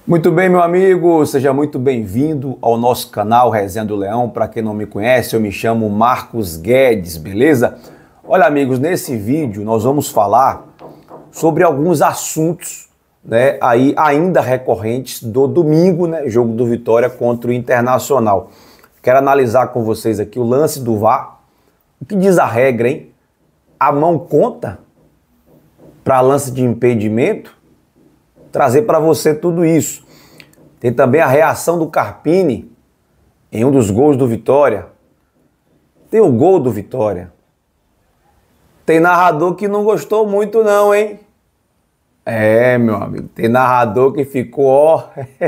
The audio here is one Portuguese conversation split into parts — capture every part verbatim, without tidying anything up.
Muito bem, meu amigo, seja muito bem-vindo ao nosso canal Resenha do Leão. Para quem não me conhece, eu me chamo Marcos Guedes, beleza? Olha, amigos, nesse vídeo nós vamos falar sobre alguns assuntos, né, aí ainda recorrentes do domingo, né, jogo do Vitória contra o Internacional. Quero analisar com vocês aqui o lance do V A R. O que diz a regra, hein? A mão conta para lance de impedimento? Trazer para você tudo isso. Tem também a reação do Carpini em um dos gols do Vitória. Tem o gol do Vitória. Tem narrador que não gostou muito não, hein? É, meu amigo, tem narrador que ficou, ó...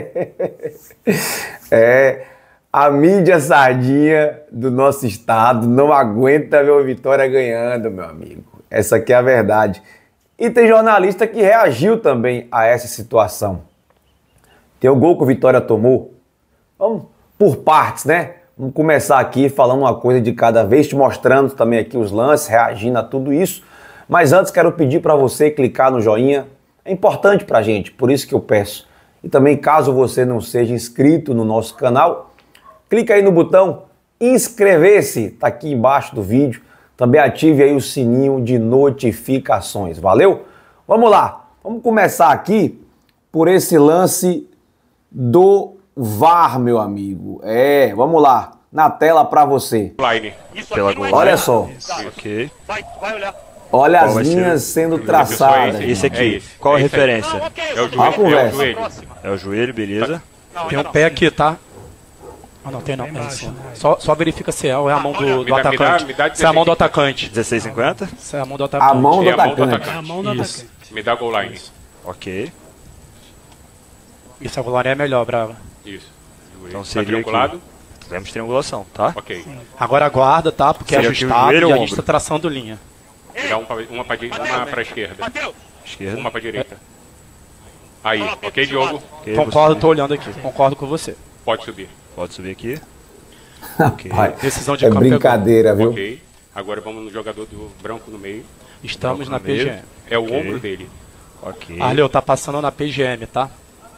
é, a mídia sardinha do nosso estado não aguenta ver o Vitória ganhando, meu amigo. Essa aqui é a verdade. E tem jornalista que reagiu também a essa situação. Tem o gol que o Vitória tomou. Vamos por partes, né? Vamos começar aqui falando uma coisa de cada vez, te mostrando também aqui os lances, reagindo a tudo isso. Mas antes quero pedir para você clicar no joinha. É importante pra gente, por isso que eu peço. E também, caso você não seja inscrito no nosso canal, clica aí no botão inscrever-se, tá aqui embaixo do vídeo. Também ative aí o sininho de notificações, valeu? Vamos lá, vamos começar aqui por esse lance do V A R, meu amigo. É, vamos lá, na tela para você. Pela goal. Olha só. Ok. Olha as linhas sendo traçadas. Esse aqui, qual a referência? É o joelho. Olha a conversa. É o joelho. É o joelho, beleza. Tem um pé aqui, tá? Ah, não, tem não. É assim. Só, só verifica se é, ou é a mão do, do Me dá- me dá- atacante. me dá Se é a mão do atacante. dezesseis e cinquenta. Se é a mão do atacante. A mão do É a mão do atacante. atacante. A mão do Isso. atacante. Me dá goal line. Ok. Isso, a goleira é melhor, Brava. Isso. Então Tá seria triangulado? aqui. Temos triangulação, tá? Ok. Agora aguarda, tá? Porque é Seria aqui o ajustado joelho e ou a o gente tá ombro? traçando linha. Me dá um pra, uma pra direita uma pra esquerda. Esquerda. Uma pra direita. Aí, ok, Diogo? Ok, Concordo, você- tô olhando aqui. Concordo com você. Pode subir. Pode subir aqui. Ok. Vai. Decisão de É campo brincadeira, viu? Ok. Agora vamos no jogador do branco no meio. Estamos Branco na no meio. P G M. É o Ok. ombro dele. Ok. Arleu, tá passando na P G M, tá?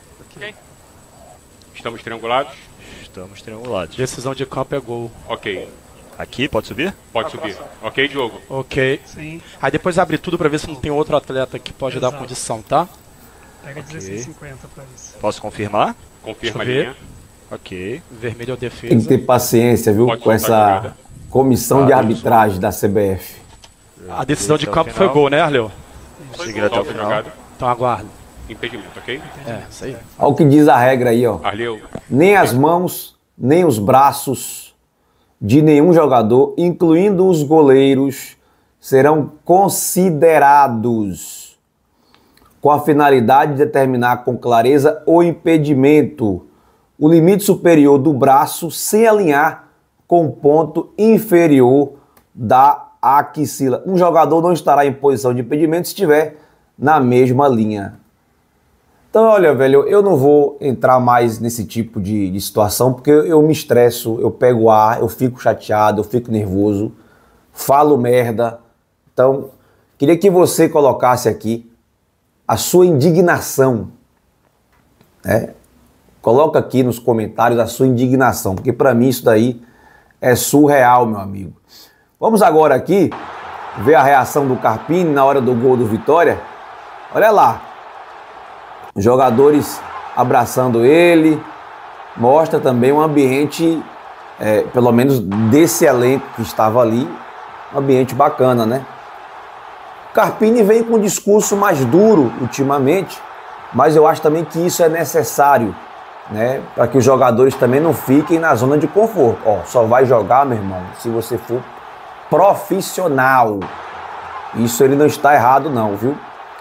Estamos triangulados? Estamos triangulados. Decisão de campo é gol. Ok. Aqui, pode subir? Pode subir. Ok, Diogo? Ok. Sim, Aí depois abre tudo pra ver se não tem outro atleta que pode dar Exato. condição, tá? pega dezesseis e cinquenta pra isso. Posso confirmar? Confirma a Deixa eu linha. Ok. Vermelho é o Tem que defesa. ter paciência, viu? Pode Com soltar a essa jogada. comissão de arbitragem da C B F. A decisão de Até o campo final. foi gol, né, Arleu? Seguir até o Solta a final. jogada. Então aguarda. Impedimento, ok? É, isso aí. Olha o que diz a regra aí, ó. Arleu, Nem as mãos, nem os braços de nenhum jogador, incluindo os goleiros, serão considerados com a finalidade de determinar com clareza o impedimento, o limite superior do braço sem alinhar com o ponto inferior da axila. Um jogador não estará em posição de impedimento se estiver na mesma linha. Então, olha, velho, eu não vou entrar mais nesse tipo de, de situação, porque eu, eu me estresso, eu pego ar, eu fico chateado, eu fico nervoso, falo merda. Então, queria que você colocasse aqui a sua indignação, né? Coloca aqui nos comentários a sua indignação, porque para mim isso daí é surreal, meu amigo. Vamos agora aqui ver a reação do Carpini na hora do gol do Vitória. Olha lá. Os jogadores abraçando ele, mostra também um ambiente, é, pelo menos desse elenco que estava ali, um ambiente bacana, né? Carpini vem com um discurso mais duro ultimamente, mas eu acho também que isso é necessário, né? Para que os jogadores também não fiquem na zona de conforto. Ó, só vai jogar, meu irmão, se você for profissional. Isso ele não está errado não, viu?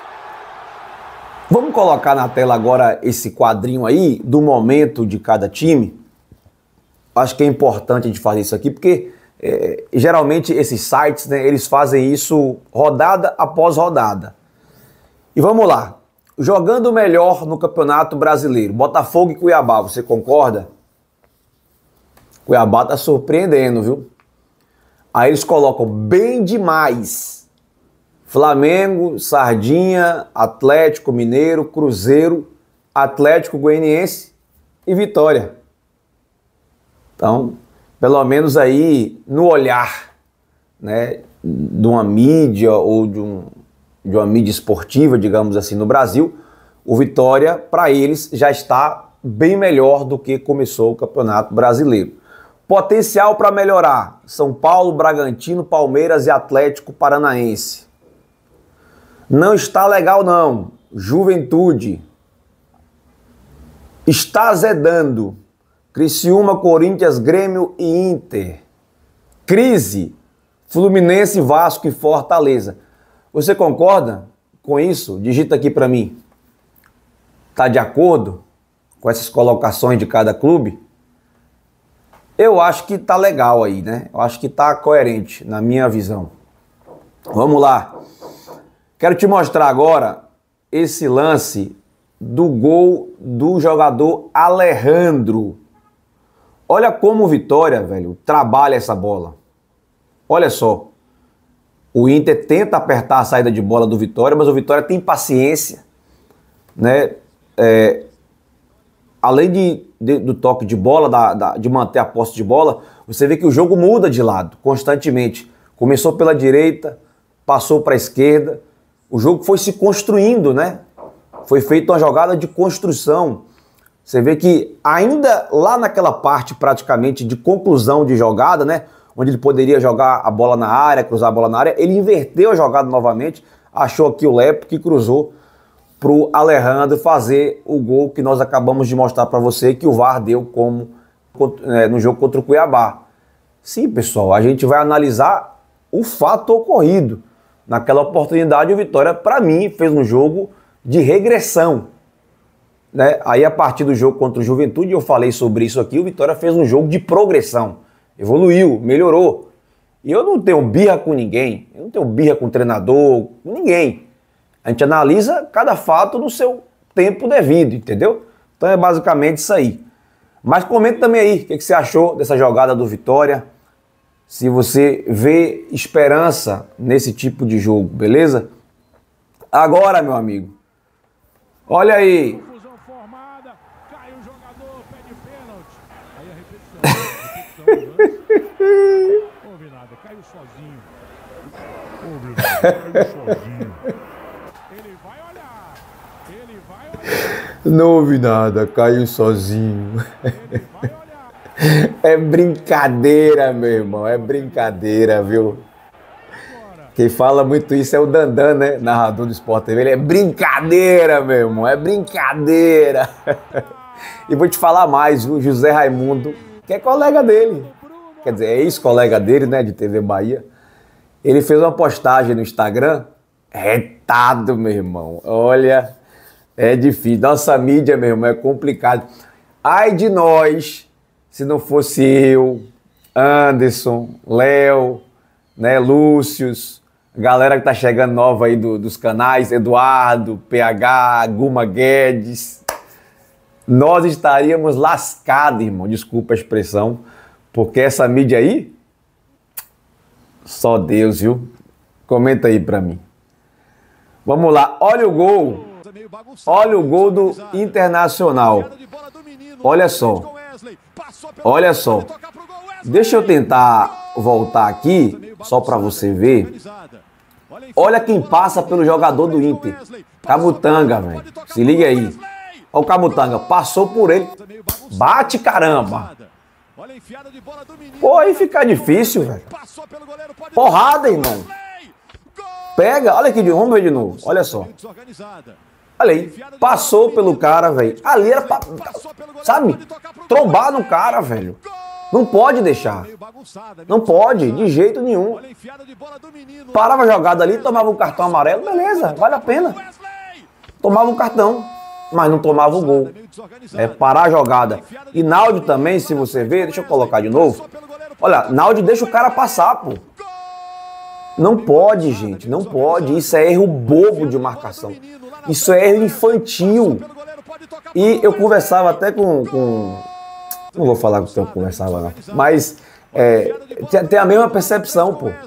Vamos colocar na tela agora esse quadrinho aí do momento de cada time. Acho que é importante a gente fazer isso aqui, porque é, geralmente esses sites, né, eles fazem isso rodada após rodada. E vamos lá. Jogando melhor no Campeonato Brasileiro, Botafogo e Cuiabá, você concorda? Cuiabá tá surpreendendo, viu? Aí eles colocam bem demais. Flamengo, Sardinha, Atlético Mineiro, Cruzeiro Atlético Goianiense e Vitória. Então, pelo menos aí no olhar, né, de uma mídia ou de, um, de uma mídia esportiva, digamos assim, no Brasil, o Vitória, para eles, já está bem melhor do que começou o Campeonato Brasileiro. Potencial para melhorar: São Paulo, Bragantino, Palmeiras e Atlético Paranaense. Não está legal não. Juventude. Está azedando: Criciúma, Corinthians, Grêmio e Inter. Crise: Fluminense, Vasco e Fortaleza. Você concorda com isso? Digita aqui para mim. Está de acordo com essas colocações de cada clube? Eu acho que tá legal aí, né? Eu acho que tá coerente, na minha visão. Vamos lá. Quero te mostrar agora esse lance do gol do jogador Alejandro. Olha como o Vitória, velho, trabalha essa bola. Olha só. O Inter tenta apertar a saída de bola do Vitória, mas o Vitória tem paciência, né? É, além de, de, do toque de bola, da, da, de manter a posse de bola, você vê que o jogo muda de lado constantemente. Começou pela direita, passou para a esquerda. O jogo foi se construindo, né? Foi feita uma jogada de construção. Você vê que ainda lá naquela parte praticamente de conclusão de jogada, né? Onde ele poderia jogar a bola na área, cruzar a bola na área, ele inverteu a jogada novamente, achou aqui o Lepo que cruzou para o Alejandro fazer o gol que nós acabamos de mostrar para você, que o V A R deu como é, no jogo contra o Cuiabá. Sim, pessoal, a gente vai analisar o fato ocorrido. Naquela oportunidade, o Vitória, para mim, fez um jogo de regressão, né? Aí, a partir do jogo contra o Juventude, eu falei sobre isso aqui, o Vitória fez um jogo de progressão. Evoluiu, melhorou. E eu não tenho birra com ninguém, eu não tenho birra com o treinador, com ninguém. A gente analisa cada fato no seu tempo devido, entendeu? Então é basicamente isso aí. Mas comenta também aí o que você achou dessa jogada do Vitória. Se você vê esperança nesse tipo de jogo, beleza? Agora, meu amigo, olha aí. Confusão formada, cai o jogador, pede pênalti. Aí a repetição, repetição. Houve nada, caiu sozinho. Houve nada, caiu sozinho. Ele vai olhar, ele vai olhar. Não ouvi nada, caiu sozinho. Ele vai olhar. É brincadeira, meu irmão, é brincadeira, viu? Quem fala muito isso é o Dandan, né? Narrador do Sport T V. Ele é brincadeira, meu irmão, é brincadeira. E vou te falar mais, viu? José Raimundo, que é colega dele, quer dizer, é ex-colega dele, né? De T V Bahia. Ele fez uma postagem no Instagram, retado, meu irmão. Olha, é difícil. Nossa mídia, meu irmão, é complicado. Ai de nós, se não fosse eu, Anderson, Léo, né, Lúcius, galera que tá chegando nova aí do, dos canais, Eduardo, P H, Guma Guedes, nós estaríamos lascados, irmão, desculpa a expressão, porque essa mídia aí, só Deus, viu? Comenta aí pra mim. Vamos lá, olha o gol, olha o gol do Internacional, olha só, olha só, deixa eu tentar voltar aqui, só pra você ver. Olha quem passa pelo jogador do Inter. Camutanga, velho. Se liga aí. Olha o Camutanga. Passou por ele. Bate, caramba. Pô, aí fica difícil, velho. Porrada, irmão. Pega. Olha aqui, vamos ver de novo. Olha só. Olha aí. Passou pelo cara, velho. Ali era pra... Sabe? Trombar no cara, velho. Não pode deixar. Não pode, de jeito nenhum. Parava a jogada ali, tomava um cartão amarelo, beleza, vale a pena. Tomava um cartão, mas não tomava o gol. É parar a jogada. E Naldo também, se você ver, deixa eu colocar de novo. Olha, Naldo deixa o cara passar, pô. Não pode, gente, não pode. Isso é erro bobo de marcação. Isso é erro infantil. E eu conversava até com... com não vou falar com o que eu conversava, não. Mas é, tem, tem a mesma percepção, pô.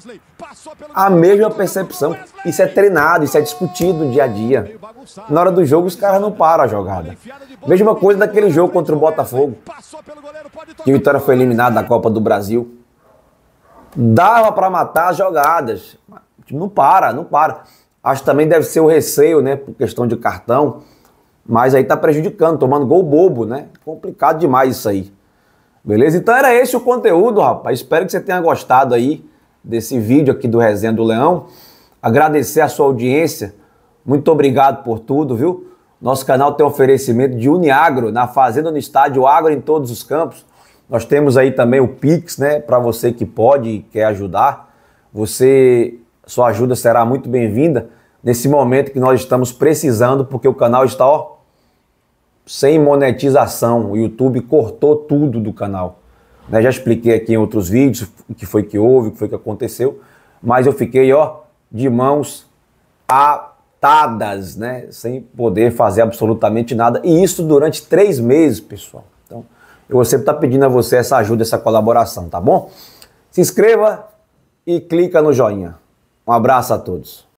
A mesma percepção. Isso é treinado, isso é discutido no dia a dia. Na hora do jogo, os caras não param a jogada. Mesma coisa daquele jogo contra o Botafogo, que o Vitória foi eliminado da Copa do Brasil. Dava para matar as jogadas. Não para, não para. Acho que também deve ser o receio, né? Por questão de cartão. Mas aí tá prejudicando, tomando gol bobo, né? Complicado demais isso aí. Beleza? Então era esse o conteúdo, rapaz. Espero que você tenha gostado aí desse vídeo aqui do Resenha do Leão. Agradecer a sua audiência. Muito obrigado por tudo, viu? Nosso canal tem oferecimento de Uniagro, na Fazenda, no Estádio, Agro em todos os campos. Nós temos aí também o Pix, né? Para você que pode e quer ajudar. Você, sua ajuda será muito bem-vinda nesse momento que nós estamos precisando, porque o canal está, ó, sem monetização. O YouTube cortou tudo do canal. Né? Já expliquei aqui em outros vídeos o que foi que houve, o que foi que aconteceu, mas eu fiquei, ó, de mãos atadas, né? Sem poder fazer absolutamente nada. E isso durante três meses, pessoal. Então, eu vou sempre estar pedindo a você essa ajuda, essa colaboração, tá bom? Se inscreva e clica no joinha. Um abraço a todos.